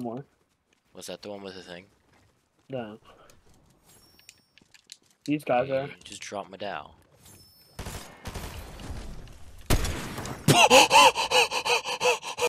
more. Was that the one with the thing? No. These guys are. Just drop my dow.